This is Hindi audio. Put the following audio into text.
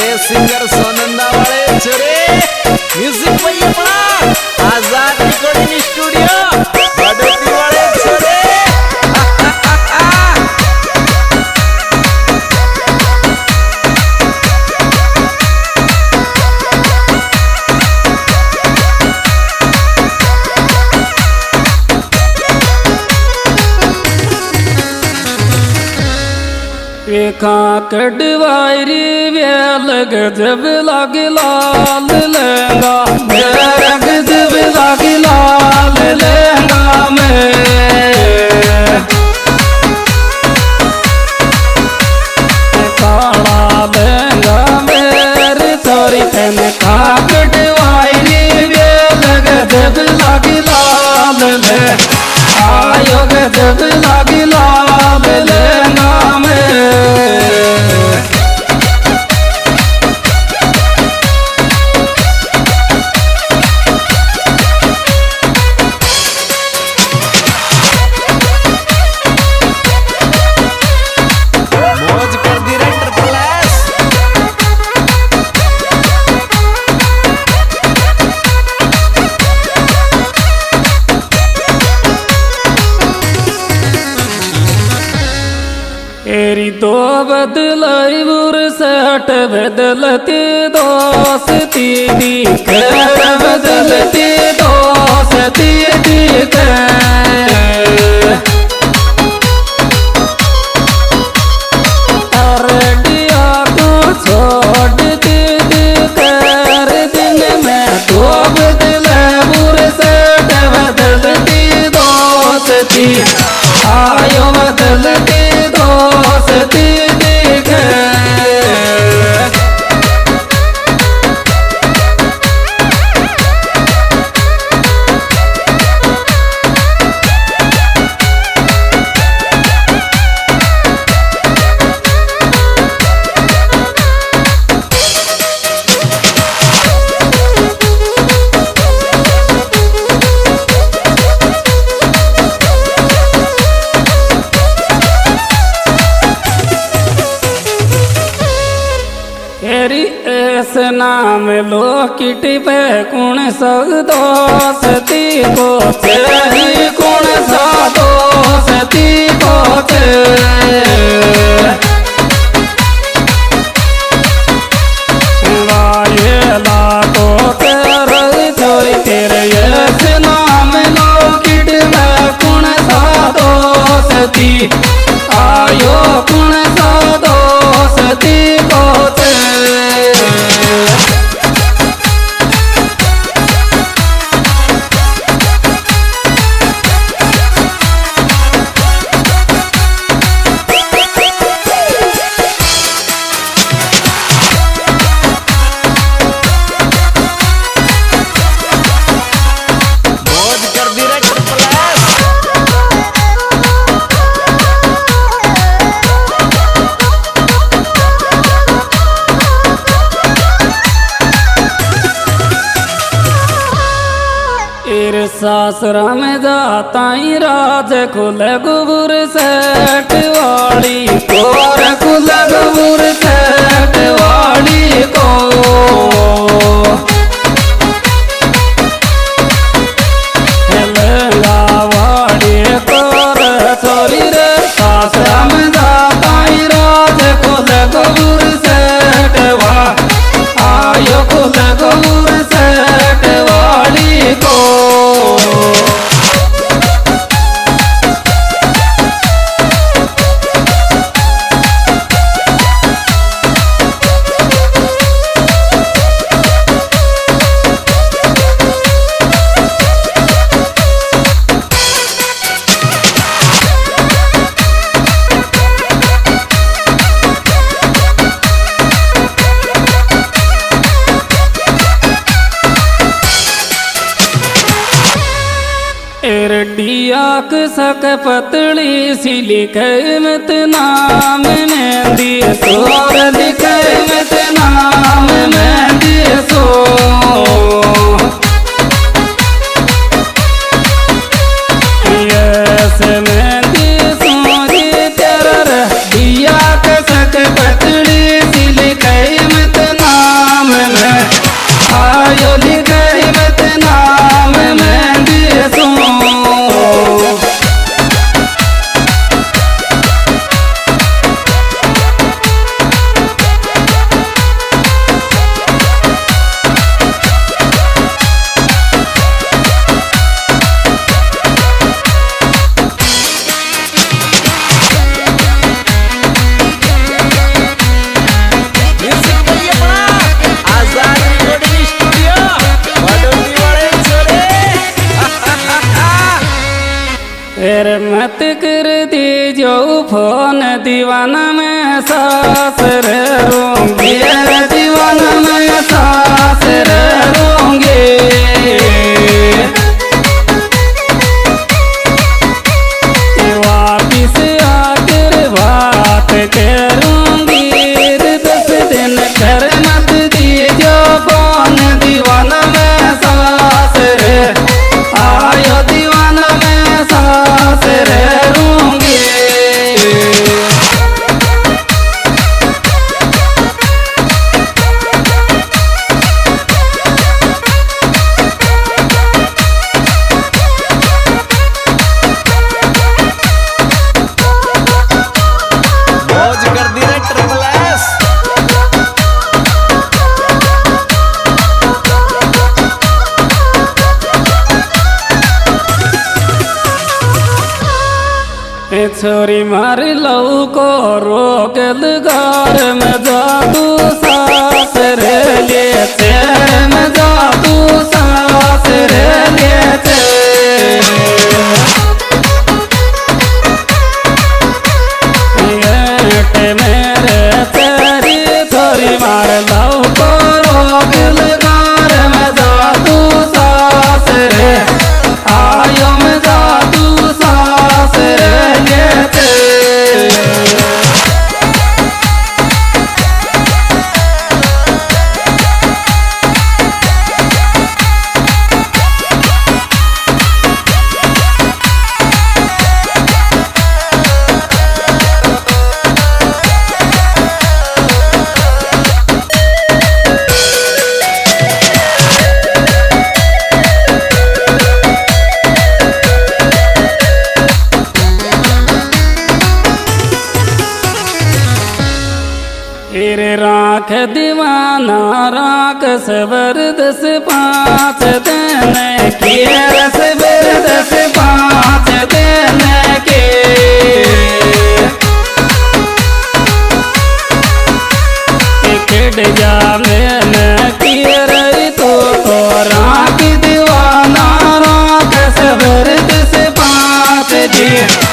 सिंगर सोनंदा वाले छोरे म्यूजिक भैया पड़ा आजाद रिकॉर्डिंग स्टूडियो बड़ोती वाले छोरे। कड़वायरी वेल गजब लागे लाल लहंगा मेरा गजब लागे लाल लहंगा में काला लहंगा मेरे छोरी तेन का कड़वायरी वेल गजब लागे लाल लहंगा आयो गजब लागे लाल लहंगा में। एरी तो बदलाई बुर सट बदलती दोस्ती दी बदलती दोस्ती दी अरडिया को छोड़ती दी कर दिन में तो बदला बुर सट बदलती दोस्ती आयो बदलती दोस्ती देख ऐसे नाम लो किटी पे कौन सा दोस्ती को चाहिए कौन सा दोस्ती को लाको तेरे छोरी तेरे ऐसे नाम लो किटी पे कौन सा दोस्ती आयो कौन सा दोस्ती को सासरा में जाता ही राज खुल गुबुर सेठ वाली कोर खुल गुबुर सेठ वाली को वाड़ी कोर छोरी रे सासरा में जाता ही राज खुल गुबुर सेठ वा आयो खुल गुबुर सेठ वाली को एरडियाक सक पतली सी लिखे मत नाम मेहंदी सोर लिखे मत नाम मेहंदी सो यस मेहंदी सोरी तेरा दिया के सक पतली सी लिखे मत मत कर दी जो फोन दीवाना में सास रहूंगी दीवाना में सास रहूंगी वापिस आकर बात करूंगी 10 दिन कर मत दी जो फोन दीवाना में सास आयो दीवाना में सास रहूंगी मौज कर दी रे ट्रिपल एस। छोरी मार लऊ को रोकल घर में जादू सास रे लेते में जादू सास रे लेते मेरे तेरी छोरी मार लऊ को रोकल घर में जादू सास रे आयो में जादू सास रे राख दीवाना राख सबर 10-5 देने की सबर 10-5 देने के टिकट जा मैंने की रही तो राख दीवाना राख सबर 10-5 दे